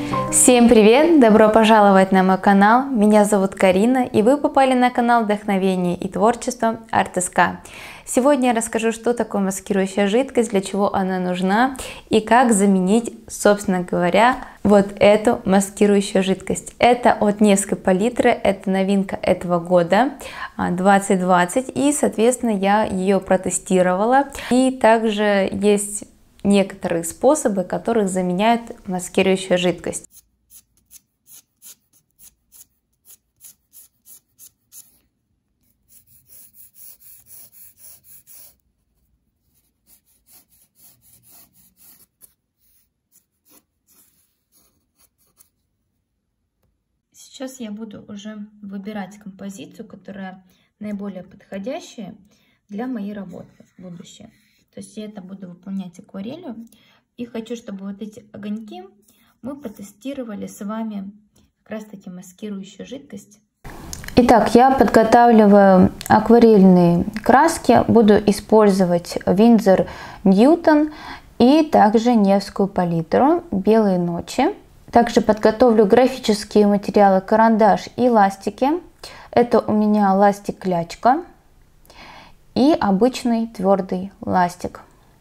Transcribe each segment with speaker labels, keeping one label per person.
Speaker 1: Всем привет! Добро пожаловать на мой канал. Меня зовут Карина, и вы попали на канал Вдохновение и творчество Art.sk. Сегодня я расскажу, что такое маскирующая жидкость, для чего она нужна и как заменить, собственно говоря, вот эту маскирующую жидкость. Это от Невской палитры, это новинка этого года 2020, и, соответственно, я ее протестировала. И также есть некоторые способы, которые заменяют маскирующую жидкость. Сейчас я буду уже выбирать композицию, которая наиболее подходящая для моей работы в будущем. То есть я это буду выполнять акварелью. И хочу, чтобы вот эти огоньки мы протестировали с вами как раз таки маскирующую жидкость. Итак, я подготавливаю акварельные краски. Буду использовать Winsor Newton и также Невскую палитру «Белые ночи». Также подготовлю графические материалы, карандаш и ластики. Это у меня ластик клячка и обычный твердый ластик.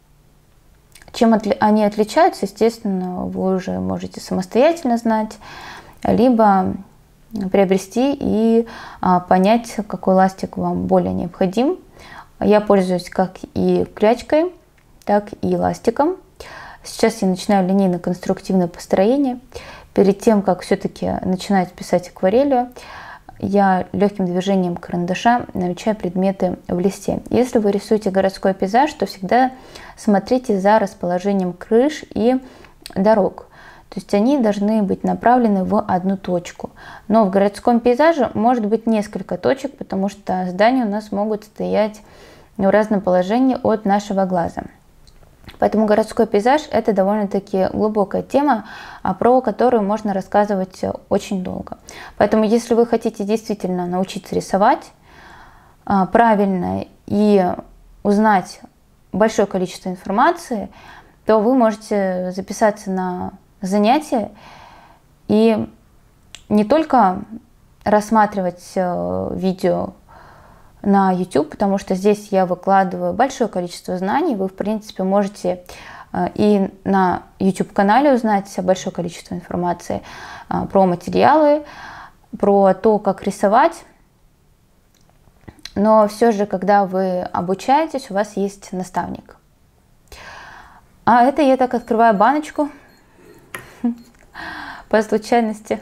Speaker 1: Чем они отличаются, естественно, вы уже можете самостоятельно знать, либо приобрести и понять, какой ластик вам более необходим. Я пользуюсь как и клячкой, так и ластиком. Сейчас я начинаю линейно-конструктивное построение. Перед тем, как все-таки начинать писать акварелью, я легким движением карандаша намечаю предметы в листе. Если вы рисуете городской пейзаж, то всегда смотрите за расположением крыш и дорог. То есть они должны быть направлены в одну точку. Но в городском пейзаже может быть несколько точек, потому что здания у нас могут стоять в разном положении от нашего глаза. Поэтому городской пейзаж – это довольно-таки глубокая тема, про которую можно рассказывать очень долго. Поэтому если вы хотите действительно научиться рисовать правильно и узнать большое количество информации, то вы можете записаться на занятия и не только рассматривать видео на YouTube, потому что здесь я выкладываю большое количество знаний. Вы, в принципе, можете и на YouTube-канале узнать большое количество информации про материалы, про то, как рисовать. Но все же, когда вы обучаетесь, у вас есть наставник. А это я так открываю баночку по случайности.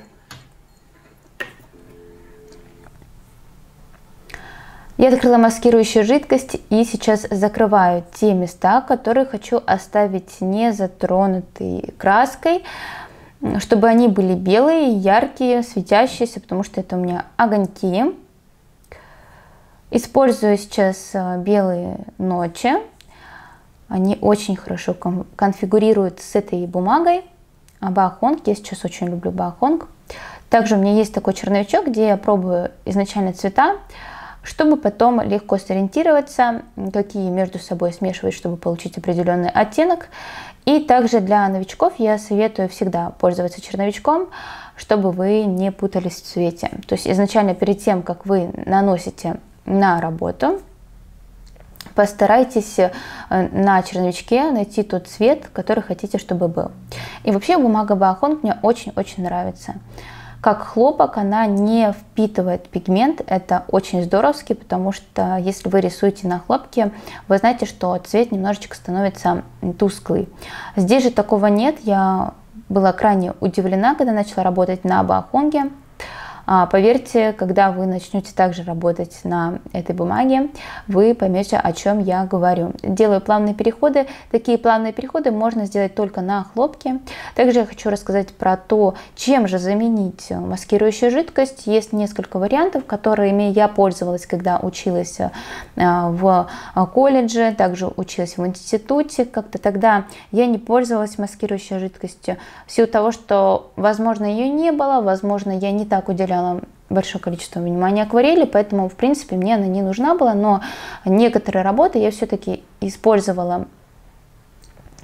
Speaker 1: Я открыла маскирующую жидкость и сейчас закрываю те места, которые хочу оставить не затронутые краской, чтобы они были белые, яркие, светящиеся, потому что это у меня огоньки. Использую сейчас белые ночи. Они очень хорошо конфигурируют с этой бумагой. Баохонг. Я сейчас очень люблю баохонг. Также у меня есть такой черновичок, где я пробую изначально цвета, чтобы потом легко сориентироваться, какие между собой смешивать, чтобы получить определенный оттенок. И также для новичков я советую всегда пользоваться черновичком, чтобы вы не путались в цвете. То есть изначально перед тем, как вы наносите на работу, постарайтесь на черновичке найти тот цвет, который хотите, чтобы был. И вообще бумага Баохонг мне очень-очень нравится. Как хлопок она не впитывает пигмент, это очень здоровски, потому что если вы рисуете на хлопке, вы знаете, что цвет немножечко становится тусклый. Здесь же такого нет, я была крайне удивлена, когда начала работать на Баохонге. Поверьте, когда вы начнете также работать на этой бумаге, вы поймете, о чем я говорю. Делаю плавные переходы. Такие плавные переходы можно сделать только на хлопке. Также я хочу рассказать про то, чем же заменить маскирующую жидкость. Есть несколько вариантов, которыми я пользовалась, когда училась в колледже, также училась в институте. Как-то тогда я не пользовалась маскирующей жидкостью в силу того, что, возможно, ее не было, возможно, я не так уделяла большое количество внимания акварели, поэтому, в принципе, мне она не нужна была, но некоторые работы я все-таки использовала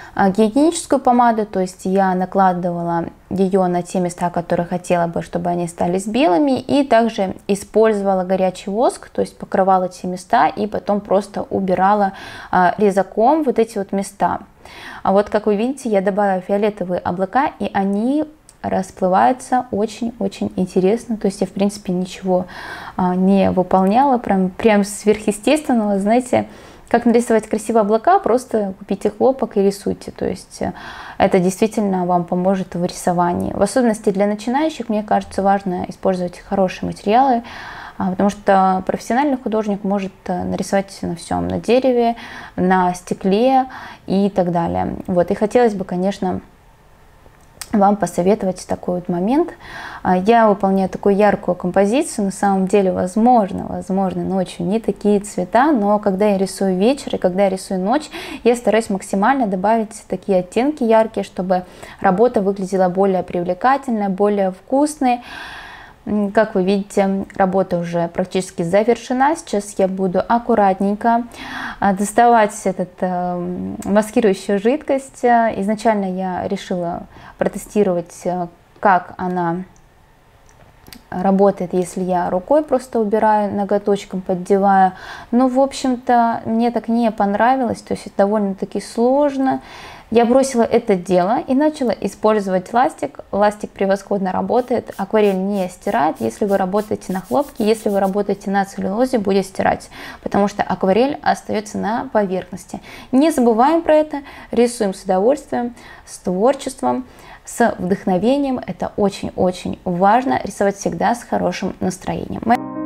Speaker 2: гигиеническую помаду, то есть я накладывала ее на те места, которые хотела бы, чтобы они остались белыми, и также использовала горячий воск, то есть покрывала эти места и потом просто убирала резаком вот эти вот места. А вот, как вы видите, я добавила фиолетовые облака, и они расплываются очень-очень интересно. То есть я, в принципе, ничего не выполняла, прям сверхъестественного, знаете. Как нарисовать красивые облака, просто купите хлопок и рисуйте. То есть это действительно вам поможет в рисовании. В особенности для начинающих, мне кажется, важно использовать хорошие материалы, потому что профессиональный художник может нарисовать на всем, на дереве, на стекле и так далее. Вот. И хотелось бы, конечно, вам посоветовать такой вот момент. Я выполняю такую яркую композицию, на самом деле, возможно, ночью не такие цвета, но когда я рисую вечер и когда я рисую ночь, я стараюсь максимально добавить такие оттенки яркие, чтобы работа выглядела более привлекательной, более вкусной. Как вы видите, работа уже практически завершена. Сейчас я буду аккуратненько доставать маскирующую жидкость. Изначально я решила протестировать, как она работает, если я рукой просто убираю, ноготочком поддеваю. Но, в общем-то, мне так не понравилось, то есть это довольно-таки сложно. Я бросила это дело и начала использовать ластик. Ластик превосходно работает, акварель не стирает. Если вы работаете на хлопке, если вы работаете на целлюлозе, будет стирать, потому что акварель остается на поверхности. Не забываем про это, рисуем с удовольствием, с творчеством, с вдохновением. Это очень-очень важно, рисовать всегда с хорошим настроением.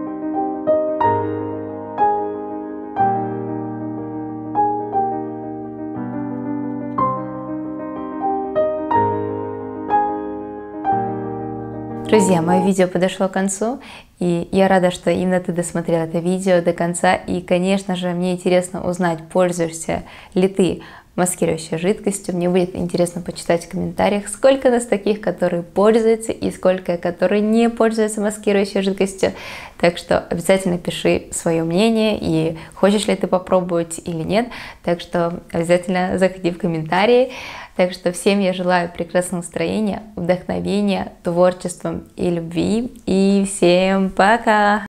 Speaker 2: Друзья, мое видео подошло к концу, и я рада, что именно ты досмотрел это видео до конца. И, конечно же, мне интересно узнать, пользуешься ли ты маскирующей жидкостью. Мне будет интересно почитать в комментариях, сколько нас таких, которые пользуются, и сколько, которые не пользуются маскирующей жидкостью. Так что обязательно пиши свое мнение, и хочешь ли ты попробовать или нет. Так что обязательно заходи в комментарии. Так что всем я желаю прекрасного настроения, вдохновения, творчества и любви. И всем пока!